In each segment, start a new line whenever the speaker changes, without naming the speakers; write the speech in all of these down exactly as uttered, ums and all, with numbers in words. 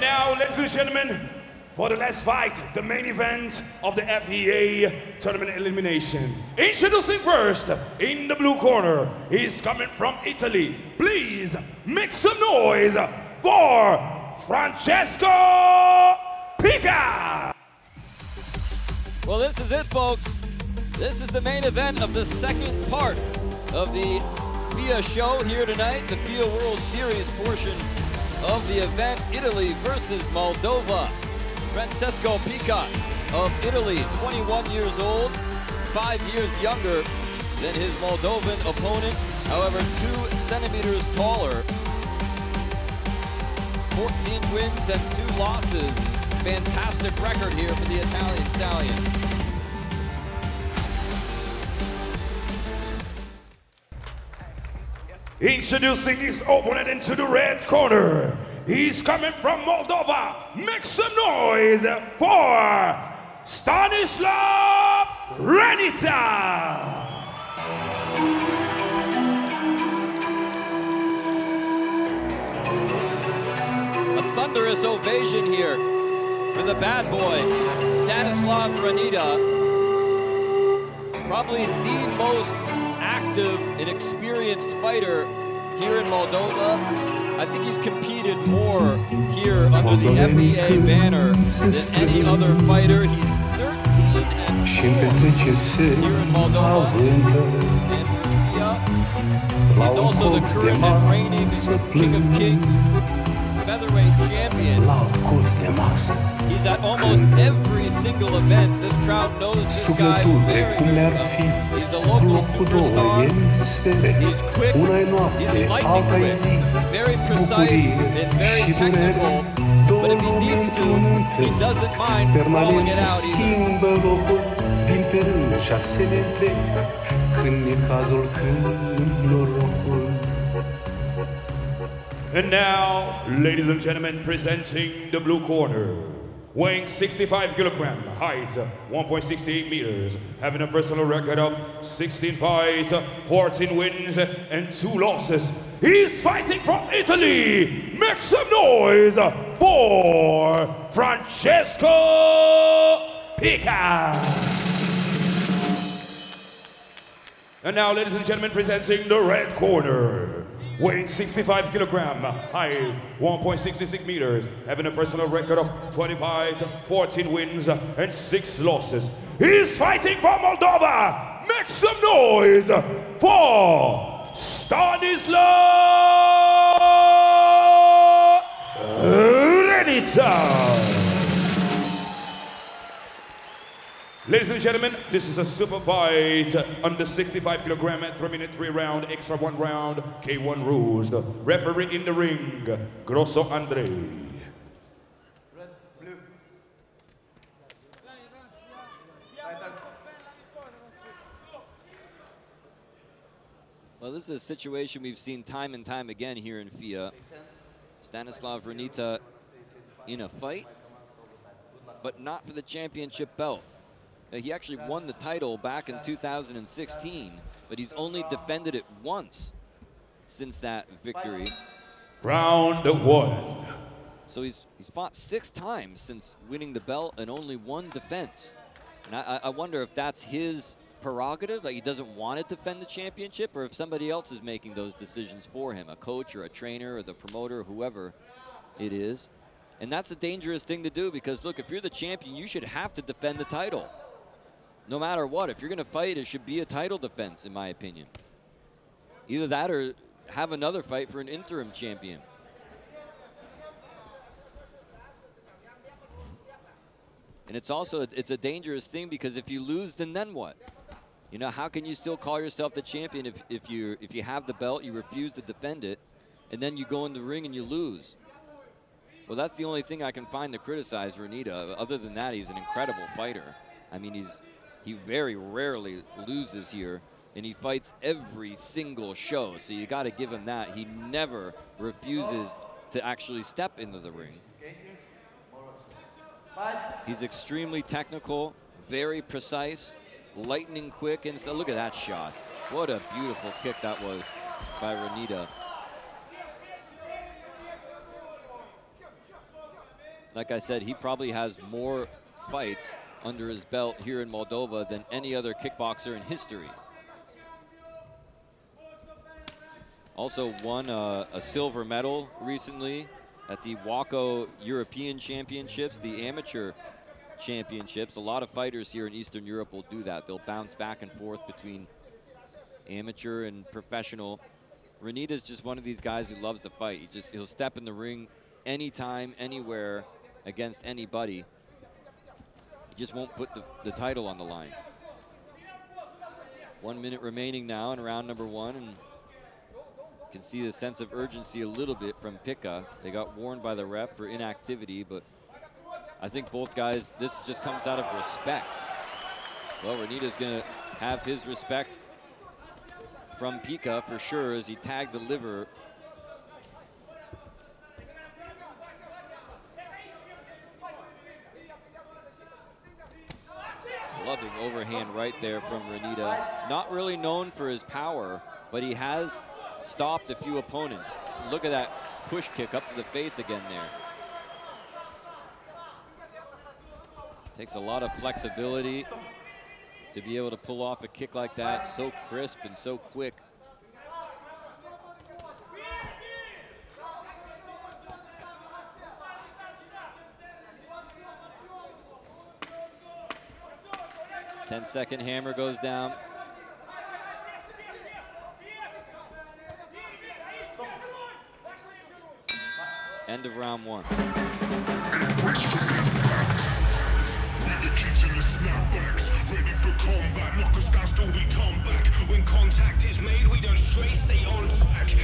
now, ladies and gentlemen, for the last fight, the main event of the F E A tournament elimination. Introducing first, in the blue corner, he's coming from Italy. Please make some noise for Francesco Pica!
Well, this is it, folks. This is the main event of the second part of the F I A show here tonight, the F I A World Series portion of the event, Italy versus Moldova. Francesco Pica of Italy, twenty-one years old, five years younger than his Moldovan opponent, however, two centimeters taller. fourteen wins and two losses. Fantastic record here for the Italian stallion.
Introducing his opponent into the red corner. He's coming from Moldova. Make some noise for Stanislav Ranica.
A thunderous ovation here for the bad boy, Stanislav Ranica. Probably the most active and experienced fighter here in Moldova. I think he's competed more here under the F E A banner than any other fighter. He's thirteen and four here in Moldova. And yeah, he's also the current and reigning King of Kings featherweight champion. He's at almost every single event. This crowd knows this guy very, very well. He's a local superstar. He's quick. He's lightning quick. Very precise and very technical. But if he needs to, he doesn't mind rolling it out
And now, ladies and gentlemen, presenting the blue corner. Weighing sixty-five kilograms, height one point six eight meters, having a personal record of sixteen fights, fourteen wins, and two losses. He's fighting from Italy. Make some noise for Francesco Pica. And now, ladies and gentlemen, presenting the red corner. Weighing sixty-five kilograms, height one point six six meters, having a personal record of twenty-five, fourteen wins, and six losses. He's fighting from Moldova. Make some noise for Stanislav Ranica. Ladies and gentlemen, this is a super fight under sixty-five kilograms at three minute three round, extra one round, K one rules. Referee in the ring, Grosso Andre.
Red, blue.
Well, this is a situation we've seen time and time again here in F I A. Stanislav Ranica in a fight, but not for the championship belt. He actually won the title back in two thousand sixteen, but he's only defended it once since that victory.
Round one.
So he's he's fought six times since winning the belt and only one defense. And I, I wonder if that's his prerogative, like he doesn't want to defend the championship, or if somebody else is making those decisions for him, a coach or a trainer or the promoter, whoever it is. And that's a dangerous thing to do because, look, if you're the champion, you should have to defend the title. No matter what, if you're going to fight, it should be a title defense, in my opinion. Either that or have another fight for an interim champion. And it's also, it's a dangerous thing because if you lose, then then what? You know, how can you still call yourself the champion if, if, you, if you have the belt, you refuse to defend it, and then you go in the ring and you lose? Well, that's the only thing I can find to criticize Ranica. Other than that, he's an incredible fighter. I mean, he's he very rarely loses here, and he fights every single show, so you got to give him that. He never refuses to actually step into the ring. He's extremely technical, very precise, lightning quick, and so look at that shot. What a beautiful kick that was by Ranica. like I said, he probably has more fights under his belt here in Moldova than any other kickboxer in history. Also won a, a silver medal recently at the WACO European Championships, the amateur championships. A lot of fighters here in Eastern Europe will do that. They'll bounce back and forth between amateur and professional. Renita's just one of these guys who loves to fight. He just, he'll step in the ring anytime, anywhere, against anybody. He just won't put the, the title on the line. One minute remaining now in round number one, and you can see the sense of urgency a little bit from Pika. They got warned by the ref for inactivity, but I think both guys, this just comes out of respect. Well, Renita's gonna have his respect from Pika for sure as he tagged the liver. Loving overhand right there from Renita. Not really known for his power, but he has stopped a few opponents. Look at that push kick up to the face again there. Takes a lot of flexibility to be able to pull off a kick like that, so crisp and so quick. ten second hammer goes down. End of round one.
Ready for combat, knockers down, still we come back. When contact is made, we don't stray, stay on track.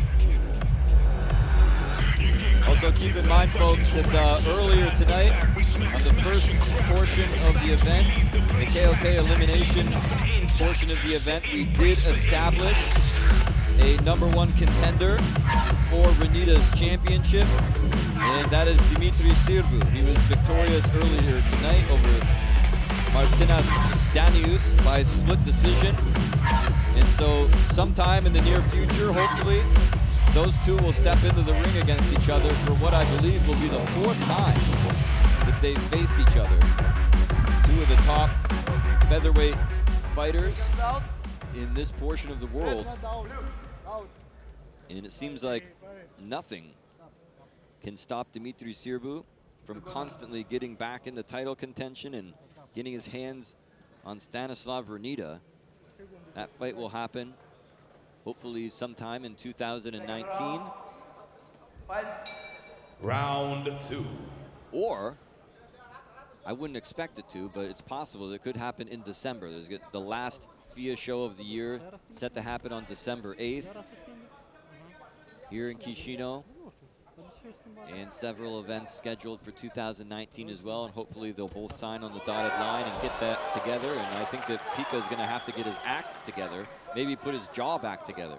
Also keep in mind, folks, that uh, earlier tonight, on the first portion of the event, the K O K elimination portion of the event, we did establish a number one contender for Renita's championship, and that is Dimitri Sârbu. He was victorious earlier tonight over Martinas Danius by split decision. And so sometime in the near future, hopefully, those two will step into the ring against each other for what I believe will be the fourth time that they've faced each other. Two of the top featherweight fighters in this portion of the world. And it seems like nothing can stop Dimitri Sârbu from constantly getting back in the title contention and getting his hands on Stanislav Renita. That fight will happen hopefully sometime in two thousand nineteen.
Round two.
Or, I wouldn't expect it to, but it's possible that it could happen in December. There's the last F I A show of the year set to happen on December eighth here in Chisinau. And several events scheduled for two thousand nineteen as well, and hopefully they'll both sign on the dotted line and get that together. And I think that Pika is going to have to get his act together, maybe put his jaw back together.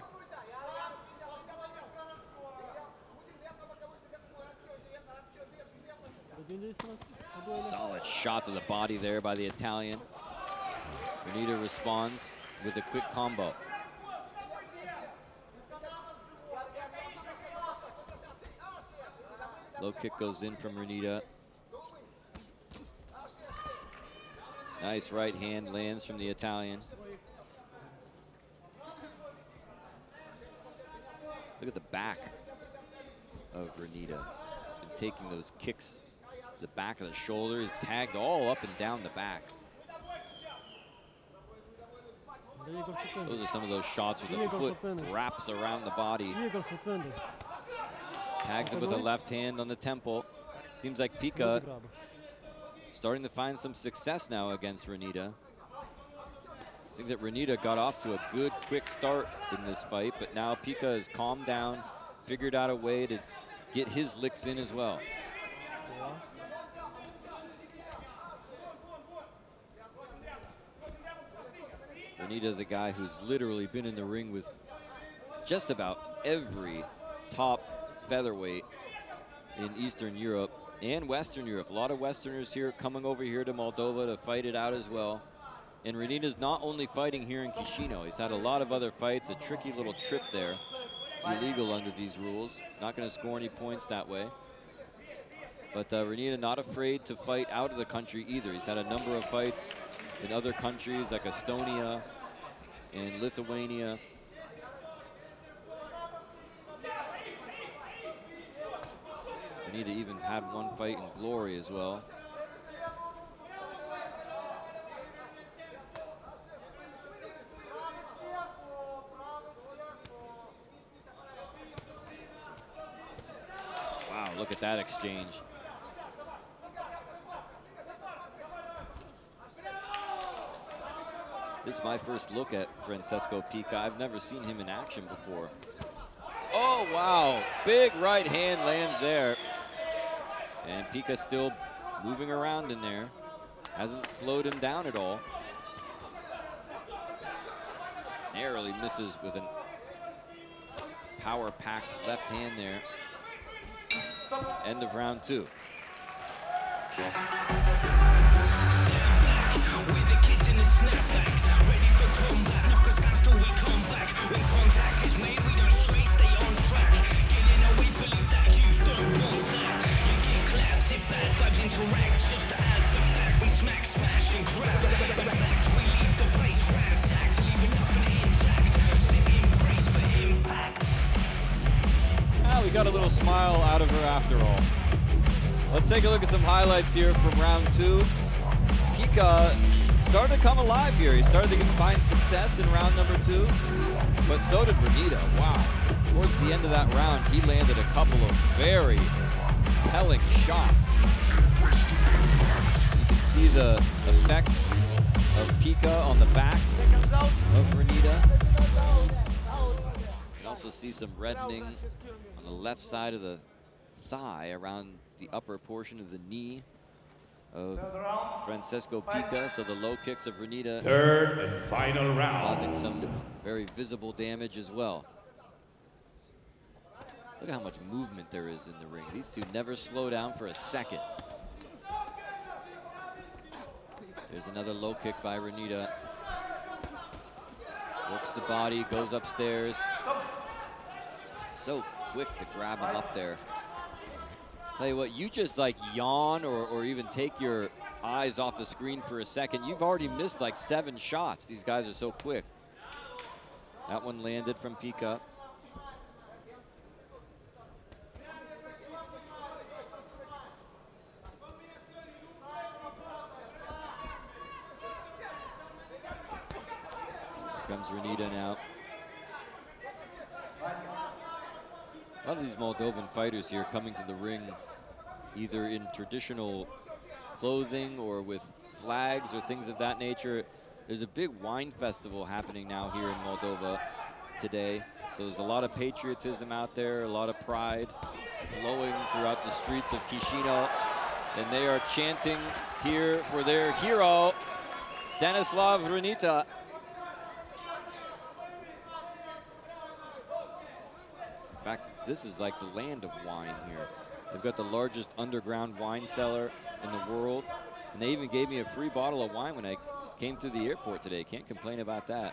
Solid shot to the body there by the Italian. Renita responds with a quick combo. Low kick goes in from Renita. Nice right hand lands from the Italian. Look at the back of Renita. And taking those kicks to the back of the shoulder. He's tagged all up and down the back. Those are some of those shots where the foot wraps around the body. Tags him with a left hand on the temple. Seems like Pika starting to find some success now against Renita. I think that Renita got off to a good, quick start in this fight, but now Pika has calmed down, figured out a way to get his licks in as well. Renita's a guy who's literally been in the ring with just about every top featherweight in Eastern Europe and Western Europe. A lot of Westerners here coming over here to Moldova to fight it out as well. And Renita's not only fighting here in Chisinau, he's had a lot of other fights, a tricky little trip there. Illegal under these rules. Not going to score any points that way. But uh, Renita not afraid to fight out of the country either. He's had a number of fights in other countries like Estonia and Lithuania. Renita even had one fight in Glory as well. Wow, look at that exchange. This is my first look at Francesco Pica. I've never seen him in action before. Oh, wow. Big right hand lands there. And Pica still moving around in there. Hasn't slowed him down at all. Narrowly misses with a power-packed left hand there. End of round two.
Ready for combat, knock us down, still we come back. When contact is made, we don't stray, stay on track. Getting away, believe that you don't want that. You get clapped if bad vibes interact. Just to add the fact, we smack, smash, and grab. In fact, we leave the place ransacked, leaving nothing intact. Sit in brace for impact.
Ah, we got a little smile out of her after all. Let's take a look at some highlights here from round two. Pica started to come alive here. He started to find success in round number two, but so did Renita. Wow. Towards the end of that round, he landed a couple of very telling shots. You can see the effects of Pica on the back of Renita. You can also see some reddening on the left side of the thigh around the upper portion of the knee of Francesco Pica, so the low kicks of Renita
Third and final round.
causing some very visible damage as well. Look at how much movement there is in the ring. These two never slow down for a second. There's another low kick by Renita. Works the body, goes upstairs. So quick to grab him up there. Tell you what, you just like yawn or, or even take your eyes off the screen for a second. You've already missed like seven shots. These guys are so quick. That one landed from Pica. Here comes Renita now. A lot of these Moldovan fighters here coming to the ring either in traditional clothing or with flags or things of that nature. There's a big wine festival happening now here in Moldova today. So there's a lot of patriotism out there, a lot of pride flowing throughout the streets of Chisinau. And they are chanting here for their hero, Stanislav Renita. In fact, this is like the land of wine here. They've got the largest underground wine cellar in the world. And they even gave me a free bottle of wine when I came through the airport today. Can't complain about that.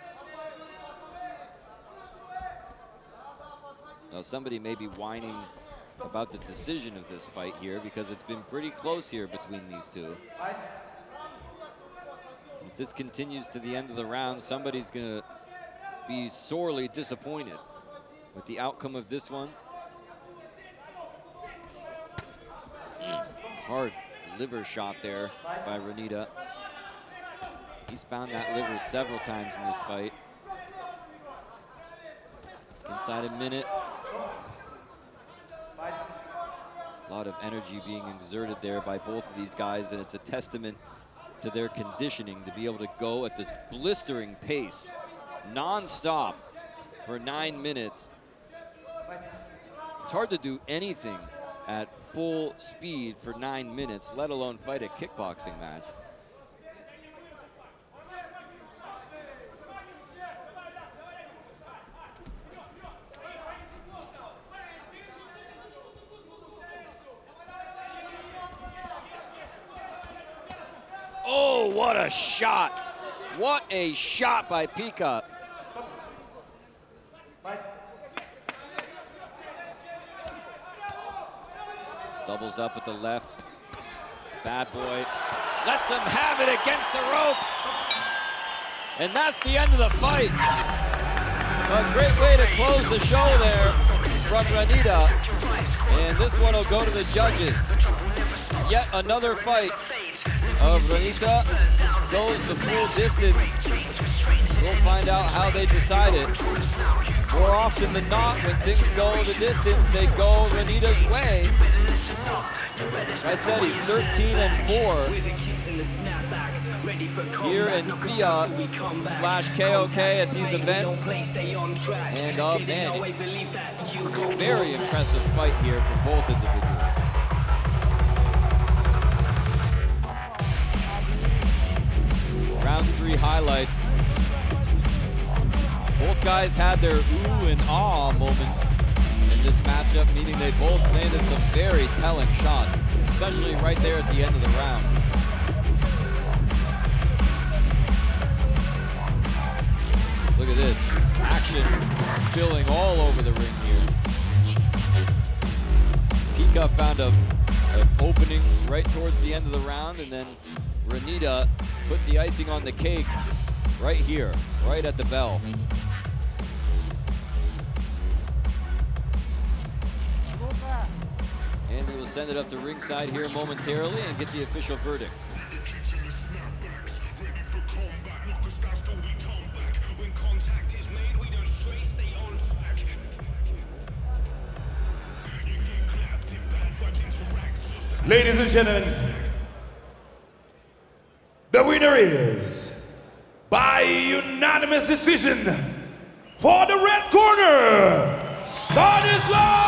Now, somebody may be whining about the decision of this fight here because it's been pretty close here between these two. If this continues to the end of the round, somebody's going to be sorely disappointed with the outcome of this one. Hard liver shot there by Renita. He's found that liver several times in this fight. Inside a minute. A lot of energy being exerted there by both of these guys, and it's a testament to their conditioning to be able to go at this blistering pace, non-stop, for nine minutes. It's hard to do anything at full speed for nine minutes, let alone fight a kickboxing match. Oh, what a shot. What a shot by Pica. Doubles up with the left. Bad Boy lets him have it against the ropes. And that's the end of the fight. A great way to close the show there from Renita. And this one will go to the judges. Yet another fight of Renita goes the full distance. We'll find out how they decide it. More often than not, when things go the distance, they go Renita's way. Like I said, he's thirteen and four here in Fiat slash K O K at these events. And uh, man, very impressive fight here for both individuals. Round three highlights. Both guys had their ooh and ah moments in this matchup, meaning they both landed some very telling shots, especially right there at the end of the round. Look at this, action spilling all over the ring here. Pika found a, an opening right towards the end of the round, and then Renita put the icing on the cake right here, right at the bell. And we will send it up to ringside here momentarily and get the official verdict.
Ladies and gentlemen, the winner is, by unanimous decision, for the red corner, Stanislav